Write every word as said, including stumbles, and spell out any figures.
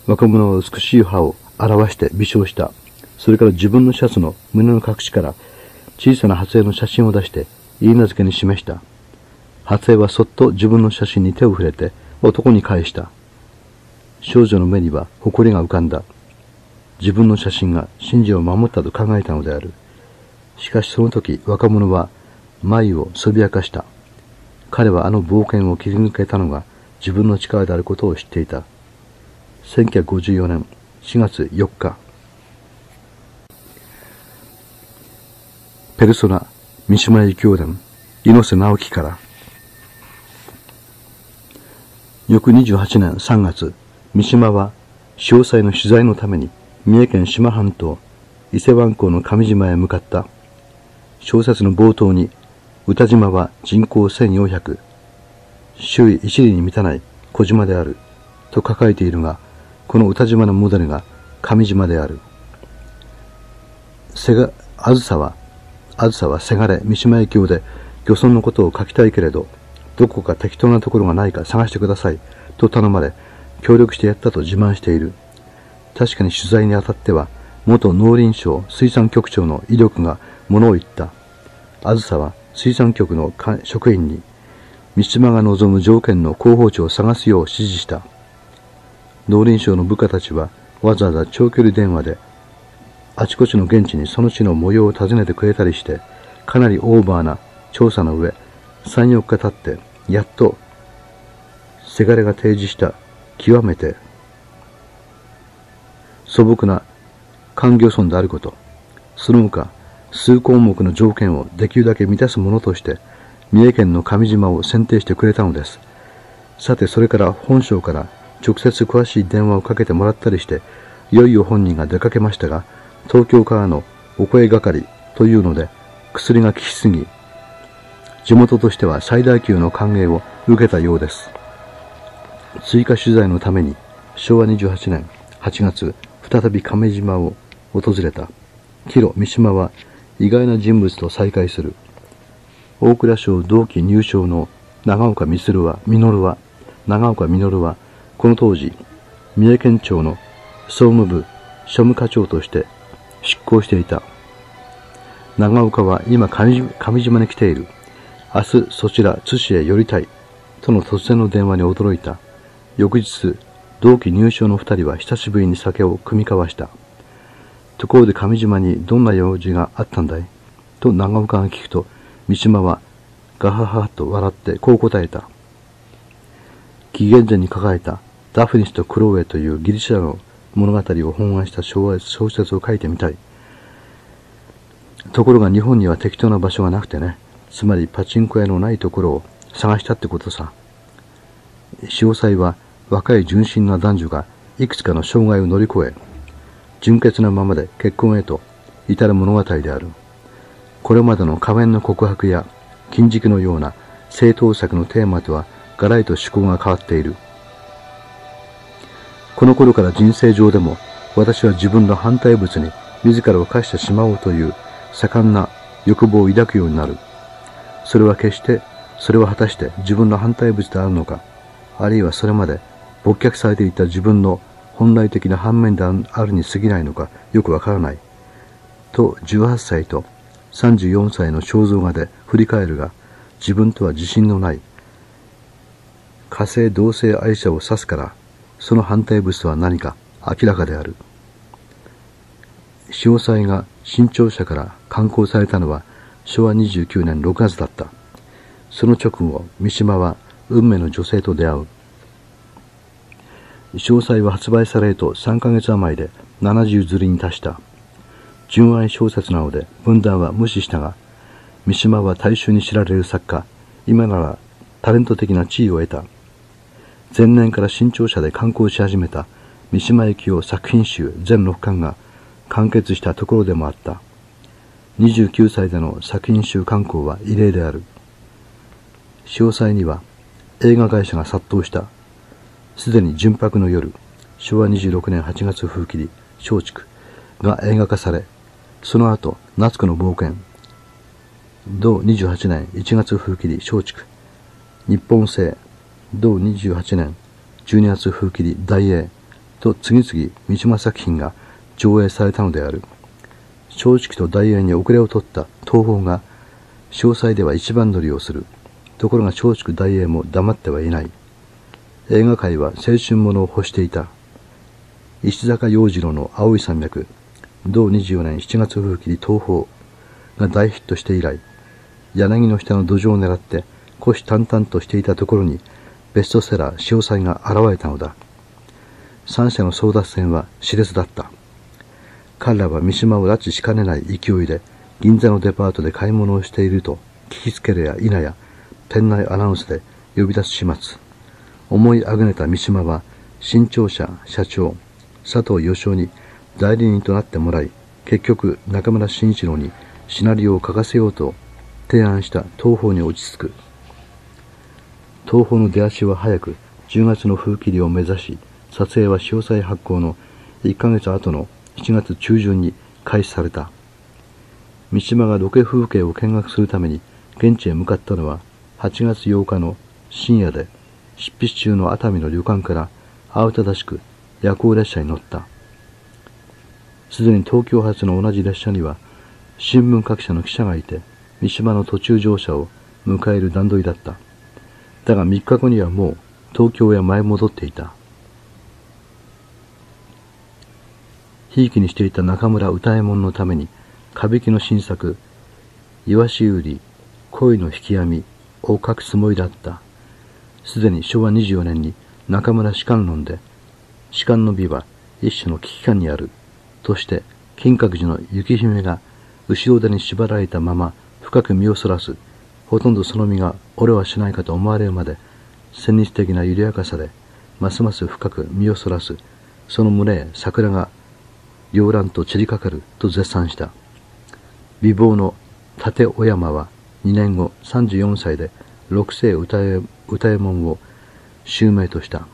若者は美しい歯を表して微笑した。それから自分のシャツの胸の隠しから小さな初枝の写真を出して言い名付けに示した。初枝はそっと自分の写真に手を触れて男に返した。少女の目には誇りが浮かんだ。自分の写真が真珠を守ったと考えたのである。しかしその時若者は眉をそびやかした。彼はあの冒険を切り抜けたのが自分の力であることを知っていた。せんきゅうひゃくごじゅうよねんしがつよっか。ペルソナ三島由紀夫伝猪瀬直樹から。翌にじゅうはちねんさんがつ、三島は詳細の取材のために三重県志摩半島伊勢湾港の上島へ向かった。小説の冒頭に歌島は人口せんよんひゃく、周囲一里に満たない小島であると書かれているが、この歌島のモデルが上島である。せが、あずさは、あずさはせがれ三島由紀夫で漁村のことを書きたいけれど、どこか適当なところがないか探してくださいと頼まれ、協力してやったと自慢している。確かに取材にあたっては、元農林省水産局長の威力がものを言った。あずさは水産局の職員に、三島が望む条件の候補地を探すよう指示した。農林省の部下たちはわざわざ長距離電話で、あちこちの現地にその地の模様を尋ねてくれたりして、かなりオーバーな調査の上、さん、よっか経って、やっと、せがれが提示した極めて素朴な環漁村であること、その他数項目の条件をできるだけ満たすものとして、三重県の上島を選定してくれたのです。さて、それから本省から直接詳しい電話をかけてもらったりして、いよいよ本人が出かけましたが、東京からのお声係というので、薬が効きすぎ、地元としては最大級の歓迎を受けたようです。追加取材のために、しょうわにじゅうはちねんはちがつ、再び亀島を訪れた。帰路、三島は意外な人物と再会する。大蔵省同期入省の長岡実は、実は、長岡実は、この当時、三重県庁の総務部庶務課長として執行していた。長岡は今上島に来ている。明日そちら津市へ寄りたい。との突然の電話に驚いた。翌日、同期入省の二人は久しぶりに酒を酌み交わした。ところで上島にどんな用事があったんだいと長岡が聞くと、三島はガハハと笑ってこう答えた。紀元前に書かれたダフニスとクロウェというギリシャの物語を本案した小説を書いてみたい。ところが日本には適当な場所がなくてね。つまりパチンコ屋のないところを探したってことさ。詳細は若い純真な男女がいくつかの障害を乗り越え、純潔なままで結婚へと至る物語である。これまでの仮面の告白や金軸のような正当作のテーマとはガラリと趣向が変わっている。この頃から人生上でも私は自分の反対物に自らを課してしまおうという盛んな欲望を抱くようになる。それは決して、それは果たして自分の反対物であるのか、あるいはそれまで没却されていた自分の本来的な反面であるに過ぎないのかよくわからない。とじゅうはっさいとさんじゅうよんさいの肖像画で振り返るが、自分とは自信のない火星同性愛者を指すから、その反対物とは何か明らかである。詳細が新潮社から刊行されたのはしょうわにじゅうきゅうねんろくがつだった。その直後、三島は運命の女性と出会う。詳細は発売されるとさんかげつ余りでななじゅう釣りに達した。純愛小説なので文壇は無視したが、三島は大衆に知られる作家、今ならタレント的な地位を得た。前年から新潮社で刊行し始めた三島由紀夫作品集全ろっかんが完結したところでもあった。にじゅうきゅうさいでの作品集刊行は異例である。詳細には映画会社が殺到した。すでに純白の夜、しょうわにじゅうろくねんはちがつ風切り、松竹が映画化され、その後、夏子の冒険、同にじゅうはちねんいちがつ風切り、松竹、日本製、同にじゅうはちねんじゅうにがつ風切り、大英と次々三島作品が上映されたのである。松竹と大映に遅れを取った東宝が詳細では一番乗りをする。ところが松竹大映も黙ってはいない。映画界は青春ものを欲していた。石坂洋次郎の青い山脈、同にじゅうよねんしちがつ風切り東宝が大ヒットして以来、柳の下の土壌を狙って虎視眈々としていたところにベストセラー詳細が現れたのだ。三社の争奪戦は熾烈だった。彼らは三島を拉致しかねない勢いで銀座のデパートで買い物をしていると聞きつけるや否や店内アナウンスで呼び出す始末。思いあぐねた三島は新潮社社長佐藤義雄に代理人となってもらい、結局中村慎一郎にシナリオを書かせようと提案した東宝に落ち着く。東宝の出足は早くじゅうがつの風切りを目指し、撮影は詳細発行のいっかげつごのしちがつ中旬に開始された。三島がロケ風景を見学するために現地へ向かったのははちがつようかの深夜で、執筆中の熱海の旅館から慌ただしく夜行列車に乗った。すでに東京発の同じ列車には新聞各社の記者がいて、三島の途中乗車を迎える段取りだった。だがみっかごにはもう東京へ舞い戻っていた。ひいきにしていた中村歌右衛門のために歌舞伎の新作「イワシウリ恋の引き網」を書くつもりだった。すでにしょうわにじゅうよねんに中村士官論で士官の美は一種の危機感にあるとして金閣寺の雪姫が後ろ手に縛られたまま深く身をそらす、ほとんどその身が折れはしないかと思われるまで旋律的な緩やかさでますます深く身をそらす、その胸へ桜が洋乱と散りかかると絶賛した。美貌の立小山はにねんごさんじゅうよんさいで六世歌右衛門を襲名とした。